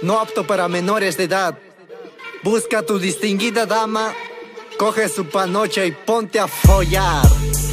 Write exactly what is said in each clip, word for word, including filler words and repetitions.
no apto para menores de edad. Busca a tu distinguida dama, coge su panocha y ponte a follar.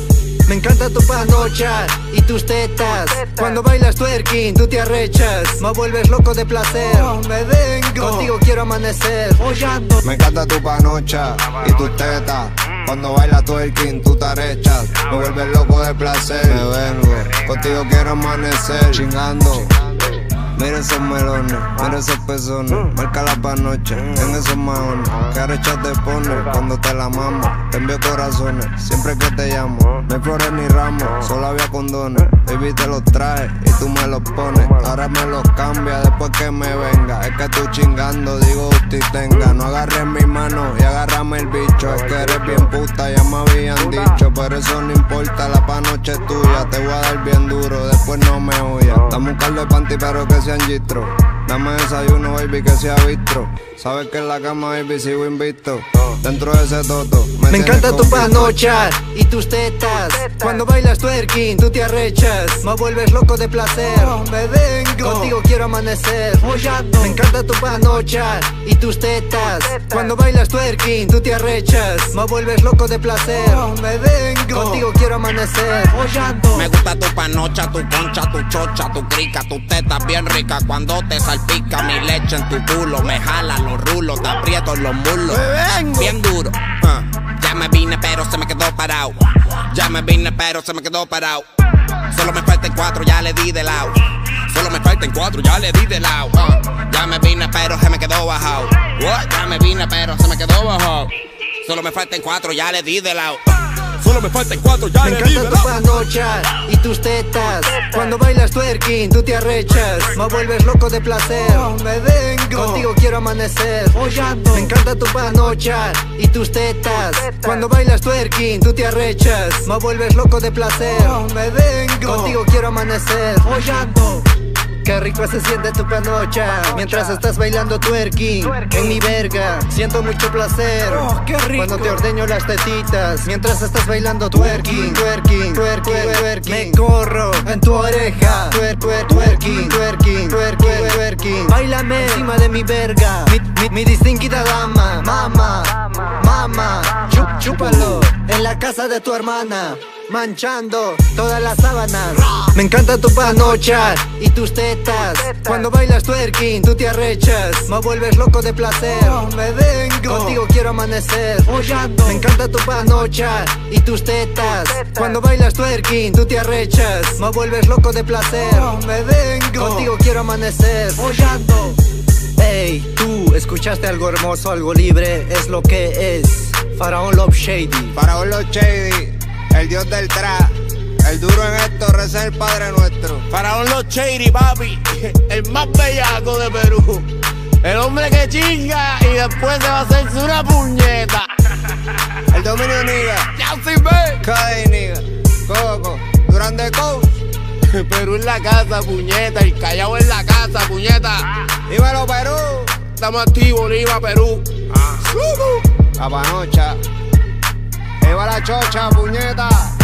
Me encanta tu panocha y tus tetas. Cuando bailas twerking, tú te arrechas. Me vuelves loco de placer. Oh, me vengo, contigo quiero amanecer. Follando. Me encanta tu panocha y tus tetas. Cuando bailas twerking, tú te arrechas. Me vuelves loco de placer. Me vengo, contigo quiero amanecer. Chingando. Mira esos melones, mira esos pezones. Marca la panocha en esos maones. Que arrecha te pone cuando te la mamo. Te envío corazones siempre que te llamo. No hay flores ni ramos, solo había condones. Baby te los trae y tú me los pones. Ahora me los cambia después que me venga. Es que tú chingando, digo usted y tenga. No agarres mi mano y agárrame el bicho. Es que eres bien puta, ya me habían dicho. Pero eso no importa, la panocha es tuya. Te voy a dar bien duro, después no me huyas. Dame un caldo de panty pero que sea Gistro. Dame desayuno, baby, que sea bistro. Sabes que en la cama, baby, sigo invicto. Dentro de ese toto me, me encanta tu panocha y tus tetas. Cuando bailas twerking, tú te arrechas. Me vuelves loco de placer. Oh, me vengo, contigo quiero amanecer. Follando. Me encanta tu panocha y tus tetas. Cuando bailas twerking, tú te arrechas. Me vuelves loco de placer. Oh, me vengo, contigo quiero amanecer. Follando. Me gusta tu panocha, tu concha, tu chocha, tu crica, tu teta bien rica. Cuando te salpica mi leche en tu culo, me jala los rulos, te aprieto los muslos. Bien duro, uh. Ya me vine pero se me quedó parado. Ya me vine pero se me quedó parado. Solo me faltan cuatro, ya le di de lado. Solo me faltan cuatro, ya le di de lado. uh. Ya me vine pero se me quedó bajado. What? Ya me vine pero se me quedó bajado. Solo me faltan cuatro, ya le di de lado. Solo me faltan cuatro, ya me le di de lado. Me encanta tu panocha y tus tetas. Cuando bailas twerking, tú te arrechas. Me vuelves loco de placer. Oh, me vengo, contigo quiero amanecer. Follando. Me encanta tu panocha y tus tetas. Cuando bailas twerking, tú te arrechas. Me vuelves loco de placer. Oh, me vengo, contigo quiero amanecer. Follando. Qué rico se siente tu panocha mientras estás bailando twerking en mi verga. Siento mucho placer oh, qué rico. Cuando te ordeño las tetitas mientras estás bailando twerking, twerking, twerking, twerking. Me corro en tu oreja, twer, twer, twerking, twerking, twerking, twerking. Báilame encima de mi verga, mi, mi, mi distinguida dama, mama, mama, chup, chúpalo en la casa de tu hermana, manchando todas las sábanas. Me encanta tu panocha y tus tetas. Cuando bailas twerking, tú te arrechas. Me vuelves loco de placer. Oh, me vengo, contigo quiero amanecer. Follando. Me encanta tu panocha y tus tetas. Cuando bailas twerking, tú te arrechas. Me vuelves loco de placer. Oh, me vengo, contigo quiero amanecer. Follando. Hey, tú escuchaste algo hermoso, algo libre, es lo que es. Faraón Love Shady. Faraón Love Shady, el dios del trap. El duro en esto, reza el Padre Nuestro. Faraón Love Shady, papi, el más bellaco de Perú. El hombre que chinga y después se va a hacerse una puñeta. El dominio niga, ya sí ve. Kai niga, Coco, Durán de Coach. Perú en la casa, puñeta. El Callao en la casa, puñeta. Dímelo, Perú. Estamos activos, Lima, Perú. Ah. La panocha. Viva la chocha, puñeta.